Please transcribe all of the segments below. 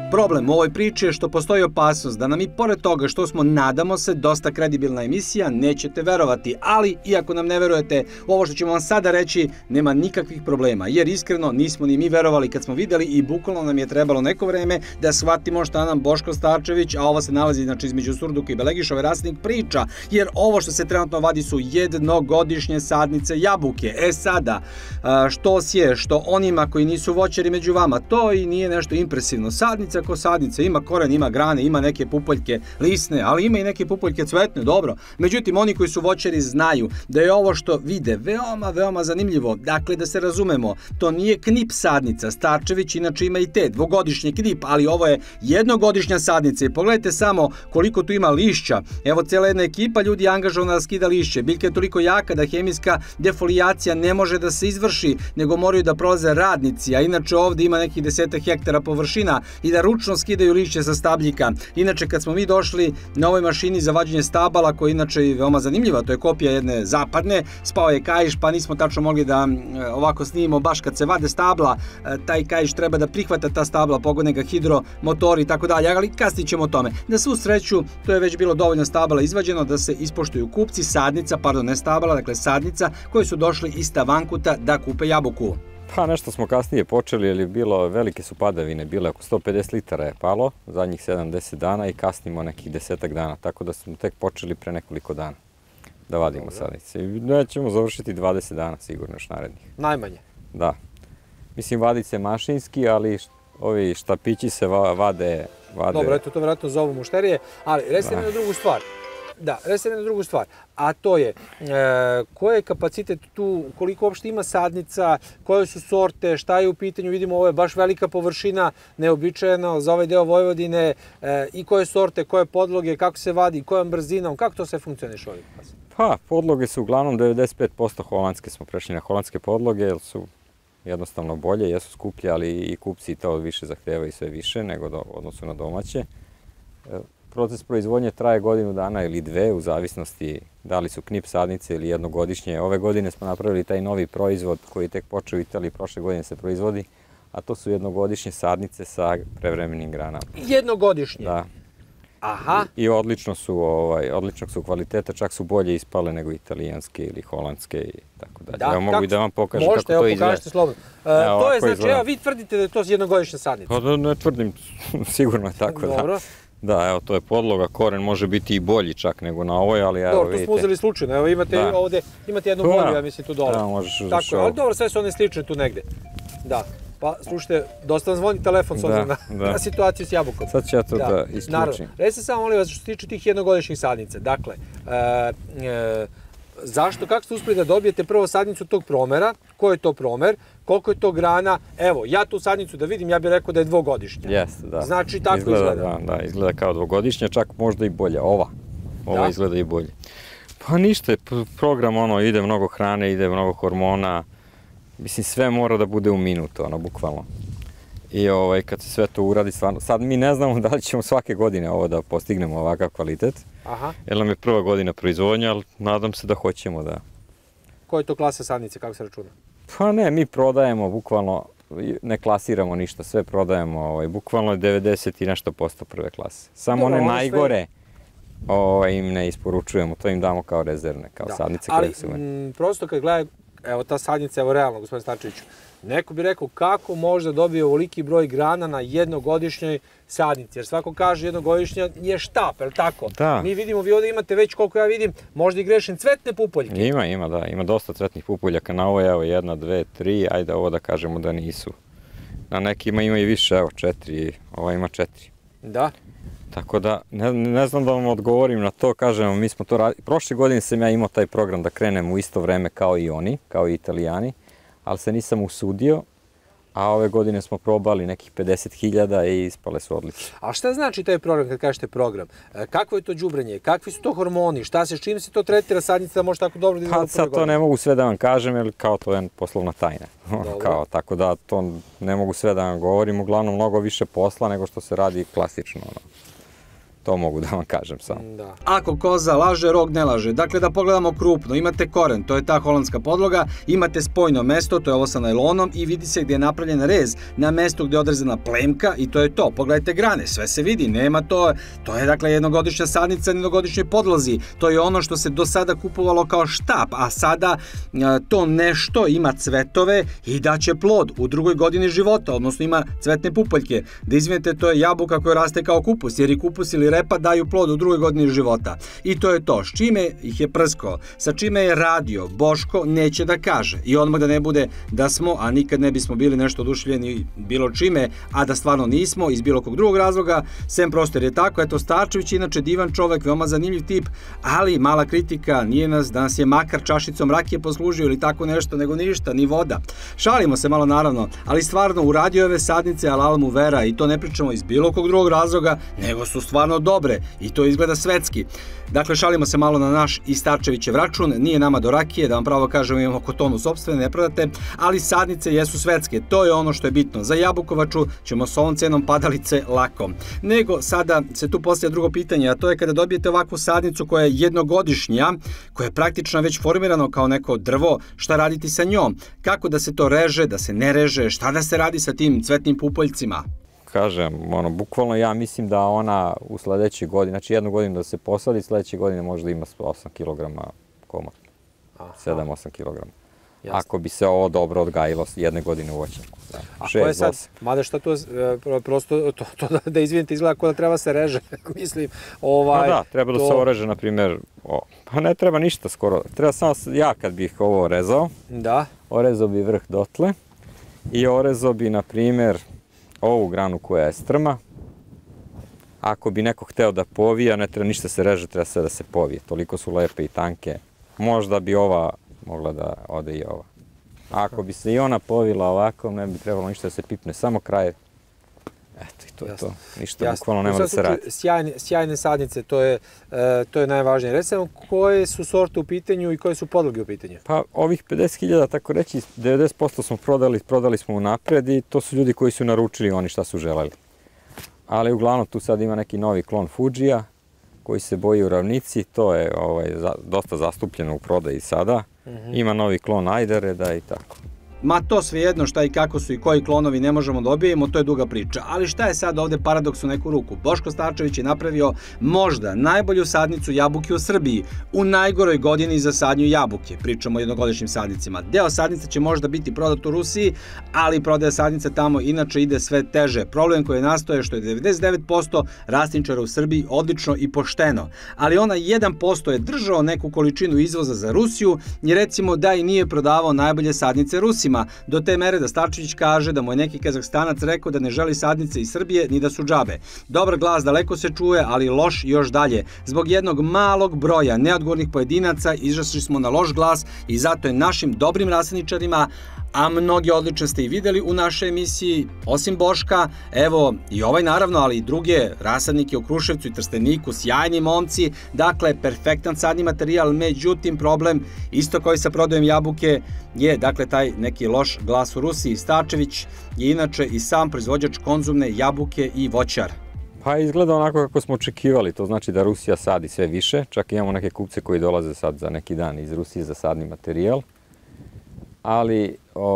Problem u ovoj priči je što postoji opasnost da nam i pored toga što smo, nadamo se, dosta kredibilna emisija, nećete verovati, ali iako nam ne verujete, ovo što ćemo vam sada reći nema nikakvih problema, jer iskreno nismo ni mi verovali kad smo videli i bukvalno nam je trebalo neko vreme da shvatimo šta nam Boško Starčević, a ovo se nalazi između Surduka i Belegišove, Rasnik priča, jer ovo što se trenutno vadi su jednogodišnje sadnice jabuke. Sada, što sje, što onima koji nisu voćari među vama, to i nije nešto impresivno. Sadnica ko sadnica, ima koren, ima grane, ima neke pupoljke lisne, ali ima i neke pupoljke cvetne, dobro. Međutim, oni koji su voćari znaju da je ovo što vide veoma zanimljivo. Dakle, da se razumemo, to nije knip sadnica. Starčević inače ima i te dvogodišnji knip, ali ovo je jednogodišnja sadnica i pogledajte samo koliko tu ima lišća. Evo, cijela jedna ekipa ljudi je angažovana da skida lišće. Biljka je toliko jaka da hemijska defolijacija ne može da se izvrši, nego moraju da prolaze radnici, a inače ovdje ima nekih 10 hektara površina i da ručno skidaju lišće sa stabljika. Inače, kad smo mi došli na ovoj mašini za vađenje stabala, koja je inače veoma zanimljiva, to je kopija jedne zapadne, spao je kaiš, pa nismo tačno mogli da ovako snimimo baš kad se vade stabla, taj kaiš treba da prihvata ta stabla, pogone ga hidromotori i tako dalje, ali kasnije ćemo o tome. Na svu sreću, to je već bilo dovoljno stabala izvađeno da se ispoštuju kupci sadnica, pardon, ne stabala, dakle sadnica, koji su došli iz Tavankuta da kupe jabuku. Pa nešto smo kasnije počeli, jer je bilo, velike su padavine, bile oko 150 litara je palo zadnjih 7-10 dana i kasnimo nekih 10 dana, tako da smo tek počeli pre nekoliko dana da vadimo sadnice. I nećemo završiti 20 dana sigurno još narednih. Najmanje? Da. Mislim, vadi se mašinski, ali ovi štapići se vade... Dobro, eto, to vjerojatno zovu mušterije, ali recite mi na drugu stvar. Da, recite mi na drugu stvar, a to je koji je kapacitet tu, koliko uopšte ima sadnica, koje su sorte, šta je u pitanju, vidimo ovo je baš velika površina, neobičajena za ovaj deo Vojvodine, i koje sorte, koje podloge, kako se vadi, kojom brzinom, kako to sve funkcioniše ovdje? Pa, podloge su uglavnom 95% holandske, smo prešli na holandske podloge, jer su jednostavno bolje, jesu skuplje, ali i kupci to više zahtevaju sve više nego odnosu na domaće. Proces proizvodnje traje godinu dana ili dve, u zavisnosti da li su knip sadnice ili jednogodišnje. Ove godine smo napravili taj novi proizvod koji je tek počeo u Italiji, prošle godine se proizvodi, a to su jednogodišnje sadnice sa prevremenim granama. Jednogodišnje? Da. Aha. I odličnog su kvaliteta, čak su bolje ispale nego italijanske ili holandske i tako dalje. Evo mogu i da vam pokažem kako to izgleda. Možete, evo pokažite slobodno. To je znači, evo vi tvrdite da je to jednogodišnja sadnica? Pa ne tvrdim, sigurno je tako, da. Dobro. Da, evo, to je podloga, koren može biti i bolji čak nego na ovoj, ali evo vidite. Dobro, to smo uzeli slučajno, evo imate ovdje, imate jednu bolju, ja mislim, tu dole. Da, možeš uzeti tako, ali dobro, sve su one slične tu negde. Da, pa slušajte, dosta vam zvoni telefon s obzirom na situaciju s jabukom. Sad ću ja to da isključim. Naravno, recite samo, molim vas, što se tiče tih jednogodišnjih sadnica, dakle, zašto, kako ste uspeli da dobijete prvo sadnicu tog promera, koji je to promer, koliko je to grana, evo, ja tu sadnicu da vidim, ja bih rekao da je dvogodišnja. Jeste, da. Znači, tako izgleda. Da, izgleda kao dvogodišnja, čak možda i bolja, ova izgleda i bolje. Pa ništa, program, ide mnogo hrane, ide mnogo hormona, mislim, sve mora da bude u minutu, bukvalno. I kad se sve to uradi, stvarno, sad mi ne znamo da li ćemo svake godine ovo da postignemo ovakav kvalitet, jer nam je prva godina proizvodnja, ali nadam se da hoćemo da... Koja je to klasa sadnice, kako se računa? Pa ne, mi prodajemo, bukvalno, ne klasiramo ništa, sve prodajemo, bukvalno 90 i nešto posto prve klase. Samo one najgore im ne isporučujemo, to im damo kao rezervne, kao sadnice koje se uvene. Ali, prosto kad gledaj, evo ta sadnica, evo realno, gospodin Starčeviću, neko bi rekao kako može da dobije ovoliki broj grana na jednogodišnjoj sadnici, jer svako kaže jednogodišnja je štap, je li tako? Da. Mi vidimo, vi ovdje imate već, koliko ja vidim, možda i grešim, cvetne pupoljke. Ima dosta cvetnih pupoljaka, na ovo je evo 1, 2, 3, ajde ovo da kažemo da nisu. Na nekima ima i više, evo 4, ova ima 4. Da. Tako da, ne znam da vam odgovorim na to, kažemo, mi smo to radili, prošle godine sam ja imao taj program da krenem u isto vreme kao i oni, kao i Italijani, ali se nisam usudio, a ove godine smo probali nekih 50.000 i ispale su odlične. A šta znači taj program kad kažete program? Kakvo je to đubrenje? Kakvi su to hormoni? Šta se, čim se to tretira sadnica da može tako dobro da izgleda u prve godine? Sad to ne mogu sve da vam kažem, jer kao to je poslovna tajna. Tako da to ne mogu sve da vam govorim, uglavnom mnogo više posla nego što se radi klasično. To mogu da vam kažem samo. Da. Ako koza laže, rog ne laže. Dakle, da pogledamo krupno, imate koren, to je ta holandska podloga, imate spojno mesto, to je ovo sa najlonom i vidi se gdje je napravljen rez na mestu gdje je odrezana plemka i to je to. Pogledajte grane, sve se vidi, nema to, to je dakle jednogodišnja sadnica na jednogodišnjoj podlozi. To je ono što se do sada kupovalo kao štap, a sada to nešto ima cvetove i daće plod u drugoj godini života, odnosno ima cvetne pupoljke. Da izvinete, to je jabuka koja raste kao kupus, jer i kupus ili repa daju plod u drugoj godini života. I to je to. S čime ih je prskao, sa čime je radio, Boško neće da kaže. I odmah da ne bude da smo, a nikad ne bismo bili nešto oduševljeni bilo čime, a da stvarno nismo, iz bilo kog drugog razloga, sem prosto jer je tako. Eto, Starčević, inače divan čovek, veoma zanimljiv tip, ali mala kritika, nije da nas je makar čašicom rakije poslužio ili tako nešto, nego ništa, ni voda. Šalimo se malo naravno, ali stvarno uradio ove sadnice Alal mu vera i to ne pričamo iz bilo kog drugog razloga, nego su stvarno dobre i to izgleda svetski. Dakle, šalimo se malo na naš i Starčevićev račun, nije nama do rakije, da vam pravo kažemo, imamo kotonu sopstvene, ne prodate, ali sadnice jesu svetske, to je ono što je bitno. Za Jabukovaču ćemo s ovom cenom padalice lako. Nego, sada se tu postavlja drugo pitanje, a to je kada dobijete ovakvu sadnicu koja je jednogodišnja, koja je praktično već formirano kao neko drvo, šta raditi sa njom? Kako da se to reže, da se ne reže, šta da se radi sa tim cvetnim pupoljcima? Kažem, bukvalno ja mislim da ona u sledećoj godini, znači jednu godinu da se posadi, sledeće godine možda ima 8 kg komad. 7-8 kg. Ako bi se ovo dobro odgajilo jedne godine u voćnjaku. A ko je sad, mada šta to, prosto to da izvinite izgleda kao da treba se reže, mislim, Pa da, treba da se oreže, na primjer, pa ne treba ništa skoro, treba samo, ja kad bih ovo rezao, orezao bi vrh dotle i orezao bi, na primjer, ovu granu koja je strma. Ako bi neko hteo da povija, ne treba ništa se reže, treba sve da se povije. Toliko su lepe i tanke. Možda bi ova mogla da ode i ova. Ako bi se i ona povila ovako, ne bi trebalo ništa da se pipne, samo kraj. Eto i to je to. Ništa bukvalno nema da se radi. Sjajne sadnice, to je najvažnije. Recimo, koje su sorte u pitanju i koje su podloge u pitanju? Pa ovih 50.000, tako reći, 90% smo prodali smo unapred i to su ljudi koji su naručili oni šta su želeli. Ali uglavnom tu sad ima neki novi klon Fujija koji se boji u ravnici, to je dosta zastupljeno u prodaji sada. Ima novi klon Ajdereda i tako. Ma to svejedno šta i kako su i koji klonovi ne možemo dobijemo, to je duga priča. Ali šta je sad ovde paradoks u neku ruku? Boško Starčević je napravio možda najbolju sadnicu jabuke u Srbiji u najgoroj godini za sadnju jabuke. Pričamo o jednogodišnjim sadnicima. Deo sadnice će možda biti prodat u Rusiji, ali prodaja sadnice tamo inače ide sve teže. Problem koji je nastao je što je 99% rastinčara u Srbiji odlično i pošteno. Ali ona 1% je držao neku količinu izvoza za Rusiju i recimo da i nije prodavao najbolje sadnice Rusima. Do te mere da Starčević kaže da mu je neki Kazahstanac rekao da ne želi sadnice iz Srbije ni da su džabe. Dobar glas daleko se čuje, ali loš još dalje. Zbog jednog malog broja neodgovornih pojedinaca izrasli smo na loš glas i zato je našim dobrim rasadničarima, a mnogi odlične ste i videli u našoj emisiji, osim Boška, evo i ovaj naravno, ali i druge rasadnike u Kruševcu i Trsteniku, sjajni momci, dakle, perfektan sadni materijal, međutim, problem, isto koji sa prodajom jabuke, je, dakle, taj neki loš glas u Rusiji. Starčević je inače i sam proizvođač konzumne jabuke i voćar. Pa izgleda onako kako smo očekivali, to znači da Rusija sadi sve više, čak imamo neke kupce koji dolaze sad za neki dan iz Rusije za sadni materijal. Ali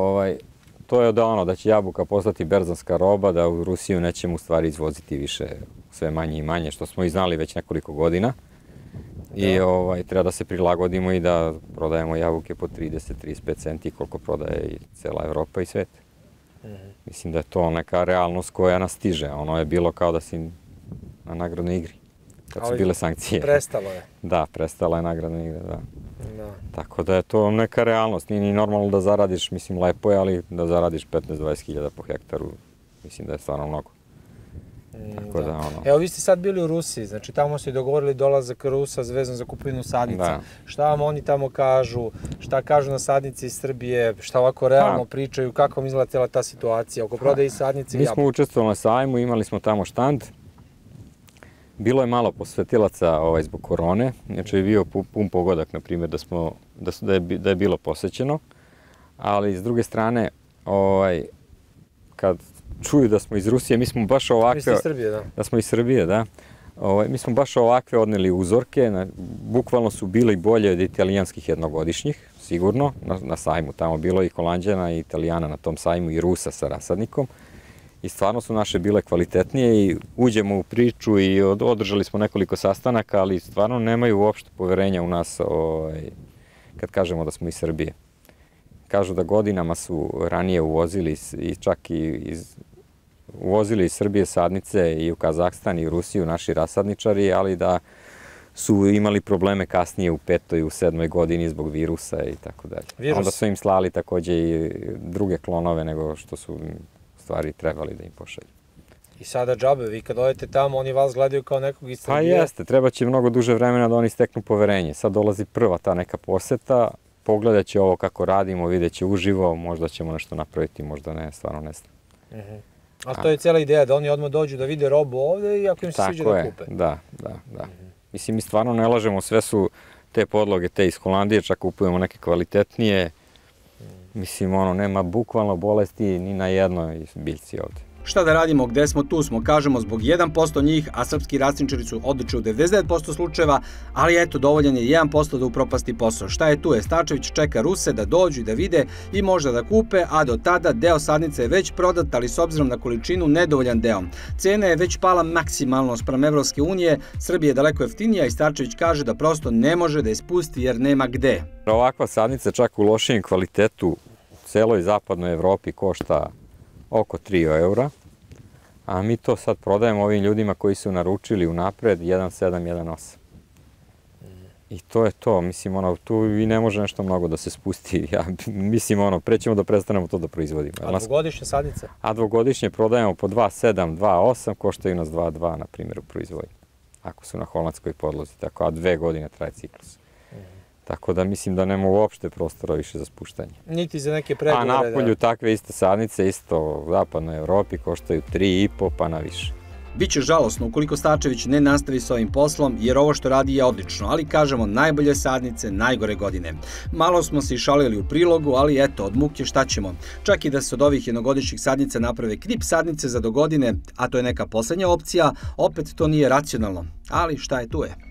to je da će jabuka postati berzanska roba, da u Rusiju nećemo u stvari izvoziti više sve manje i manje, što smo i znali već nekoliko godina. I treba da se prilagodimo i da prodajemo jabuke po 30-35 centi koliko prodaje i cela Evropa i svet. Mislim da je to neka realnost koja nas stiže. Ono je bilo kao da si na nagradnoj igri, kad su bile sankcije. Prestalo je. Da, prestala je nagradna igra, da. Tako da je to neka realnost. Nije ni normalno da zaradiš, mislim, lepo je, ali da zaradiš 15-20 hiljada po hektaru, mislim da je stvarno mnogo. Tako da, Evo, vi ste sad bili u Rusiji, znači tamo ste dogovorili dolazak Rusa vezan za kupovinu sadnica. Šta vam oni tamo kažu, šta kažu na sadnici iz Srbije, šta ovako realno pričaju, kako vam izgleda cijela ta situacija oko prodaje sadnice i jabuke? Mi smo učestvovali na sajmu, imali smo tamo štand. Bilo je malo posvetilaca zbog korone, znači je bio pun pogodak, na primjer, da je bilo posećeno, ali s druge strane, kad čuju da smo iz Rusije, mi smo baš ovakve... Vi ste iz Srbije, da. Da smo iz Srbije, da. Mi smo baš ovakve odneli uzorke, bukvalno su bili bolje od italijanskih jednogodišnjih, sigurno, na sajmu. Tamo bilo i Holanđana i Italijana na tom sajmu i Rusa sa rasadnikom. I stvarno su naše bile kvalitetnije i uđemo u priču i održali smo nekoliko sastanaka, ali stvarno nemaju uopšte poverenja u nas kad kažemo da smo iz Srbije. Kažu da godinama su ranije uvozili i čak uvozili iz Srbije sadnice i u Kazahstan i u Rusiju naši rasadničari, ali da su imali probleme kasnije u 5. i u 7. godini zbog virusa i tako dalje. Onda su im slali takođe i druge klonove nego što su stvari trebali da im pošalju. I sada džabe, vi kad odete tamo, oni vas gledaju kao nekog iz Srbije? Pa jeste, treba će mnogo duže vremena da oni steknu poverenje. Sad dolazi prva ta neka poseta, pogledat će ovo kako radimo, vidjet će uživo, možda ćemo nešto napraviti, možda ne, stvarno ne znam. A to je cijela ideja, da oni odmah dođu da vide robu ovde i ako im se sviđa da kupe. Da. Mislim, mi stvarno ne lažemo, sve su te podloge, te iz Holandije, čak kupujemo neke kvalitetnije. Mislim, nema bukvalno bolesti ni na jednoj biljci ovde. Šta da radimo, gde smo, tu smo, kažemo zbog 1% njih, a srpski rasadničari su odlični u 99% slučajeva, ali eto, dovoljan je 1% da upropasti posao. Šta je tu? Starčević čeka Ruse da dođu i da vide i možda da kupe, a do tada deo sadnice je već prodat, ali s obzirom na količinu nedovoljan deo. Cena je već pala maksimalno spram Evropske unije, Srbija je daleko jeftinija i Starčević kaže da prosto ne može da je spusti jer nema gde. Ovakva sadnica čak u lošijem kvalitetu u celoj zapadnoj Evropi košta oko 3 eura, a mi to sad prodajemo ovim ljudima koji su naručili unapred 1,7, 1,8. I to je to, mislim, tu i ne može nešto mnogo da se spusti. Mislim, pre ćemo da prestanemo to da proizvodimo. A dvogodišnje sadnice? A dvogodišnje prodajemo po 2,7, 2,8, koštaju nas 2,2, na primjer, u proizvodnji. Ako su na holandskoj podlozi, tako, a 2 godine traje ciklus. Tako da mislim da nema uopšte prostora više za spuštanje. Niti za neke pregovore. A napolju takve iste sadnice, isto u zapadnoj Evropi, koštaju 3,5 pa na više. Biće žalosno ukoliko Starčević ne nastavi s ovim poslom, jer ovo što radi je odlično, ali kažemo najbolje sadnice, najgore godine. Malo smo se i šalili u prilogu, ali eto, od muke šta ćemo. Čak i da se od ovih jednogodišnjih sadnica naprave knip sadnice za dogodine, a to je neka poslednja opcija, opet to nije racionalno. Ali šta je tu je.